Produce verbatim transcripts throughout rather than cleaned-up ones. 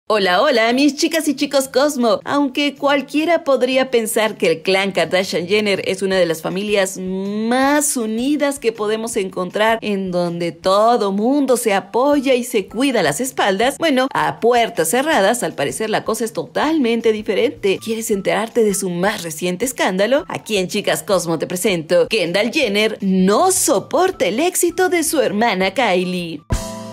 Hola, hola, mis chicas y chicos Cosmo. Aunque cualquiera podría pensar que el clan Kardashian-Jenner es una de las familias más unidas que podemos encontrar, en donde todo mundo se apoya y se cuida las espaldas, bueno, a puertas cerradas, al parecer la cosa es totalmente diferente. ¿Quieres enterarte de su más reciente escándalo? Aquí en Chicas Cosmo te presento: Kendall Jenner no soporta el éxito de su hermana Kylie.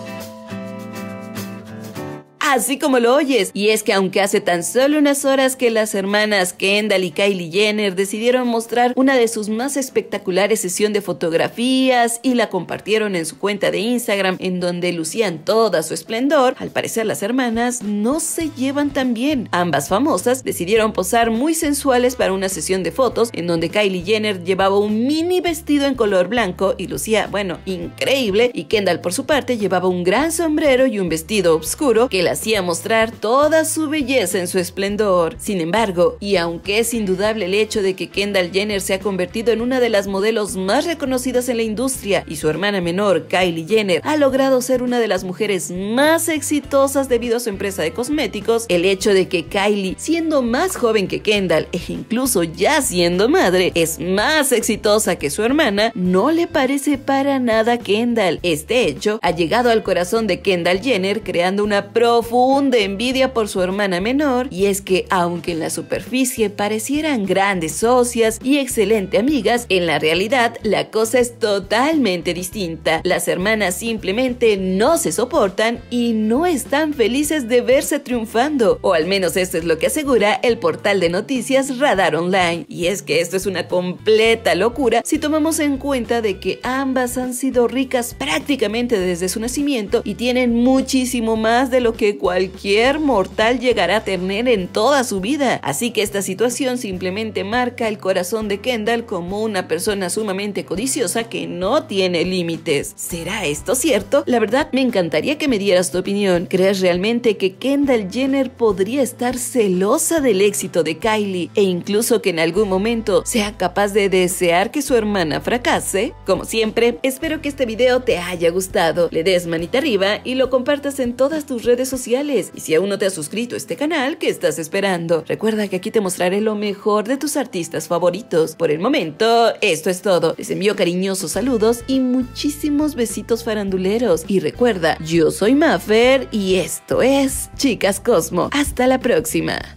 Así como lo oyes, y es que aunque hace tan solo unas horas que las hermanas Kendall y Kylie Jenner decidieron mostrar una de sus más espectaculares sesiones de fotografías y la compartieron en su cuenta de Instagram, en donde lucían toda su esplendor, al parecer las hermanas no se llevan tan bien. Ambas famosas decidieron posar muy sensuales para una sesión de fotos, en donde Kylie Jenner llevaba un mini vestido en color blanco y lucía, bueno, increíble, y Kendall por su parte llevaba un gran sombrero y un vestido oscuro que la hacía mostrar toda su belleza en su esplendor. Sin embargo, y aunque es indudable el hecho de que Kendall Jenner se ha convertido en una de las modelos más reconocidas en la industria y su hermana menor, Kylie Jenner, ha logrado ser una de las mujeres más exitosas debido a su empresa de cosméticos, el hecho de que Kylie, siendo más joven que Kendall e incluso ya siendo madre, es más exitosa que su hermana, no le parece para nada a Kendall. Este hecho ha llegado al corazón de Kendall Jenner, creando una profunda Profunda envidia por su hermana menor, y es que aunque en la superficie parecieran grandes socias y excelentes amigas, en la realidad la cosa es totalmente distinta. Las hermanas simplemente no se soportan y no están felices de verse triunfando, o al menos esto es lo que asegura el portal de noticias Radar Online. Y es que esto es una completa locura si tomamos en cuenta de que ambas han sido ricas prácticamente desde su nacimiento y tienen muchísimo más de lo que cualquier mortal llegará a tener en toda su vida. Así que esta situación simplemente marca el corazón de Kendall como una persona sumamente codiciosa que no tiene límites. ¿Será esto cierto? La verdad, me encantaría que me dieras tu opinión. ¿Crees realmente que Kendall Jenner podría estar celosa del éxito de Kylie e incluso que en algún momento sea capaz de desear que su hermana fracase? Como siempre, espero que este video te haya gustado. Le des manita arriba y lo compartas en todas tus redes sociales. Y si aún no te has suscrito a este canal, ¿qué estás esperando? Recuerda que aquí te mostraré lo mejor de tus artistas favoritos. Por el momento, esto es todo. Les envío cariñosos saludos y muchísimos besitos faranduleros. Y recuerda, yo soy Maffer y esto es Chicas Cosmo. Hasta la próxima.